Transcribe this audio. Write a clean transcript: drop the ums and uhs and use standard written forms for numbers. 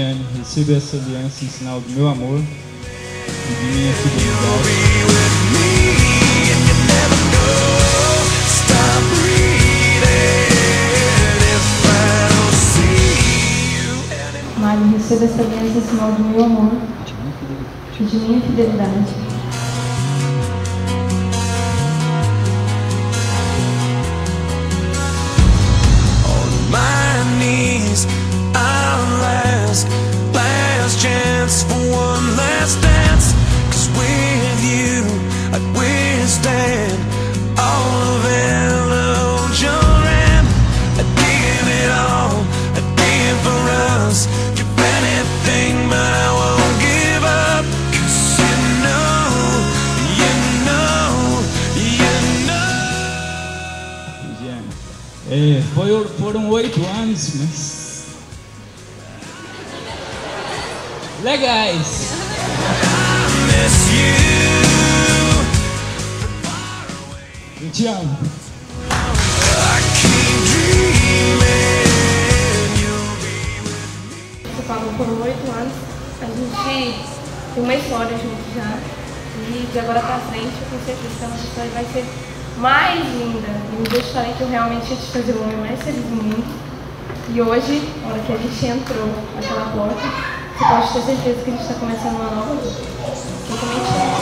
Giane, receba essa aliança em sinal do meu amor e de minha fidelidade. Mário, receba essa aliança em sinal do meu amor e de minha fidelidade. Last chance for one last dance, 'cause with you I'd withstand all of illusion. I'd give it all, I'd give for us, give anything, but I won't give up, 'cause you know. Giane, foram 8 anos, mas legais. Eu te amo. Você falou, foram 8 anos, a gente tem uma história junto já, e de agora pra frente eu tenho certeza que a nossa história vai ser mais linda. E no dia de história que eu realmente ia te fazer o homem mais feliz do mundo. E hoje, na hora que a gente entrou naquela porta, você pode ter certeza que a gente está começando uma nova vida. Eu também te amo.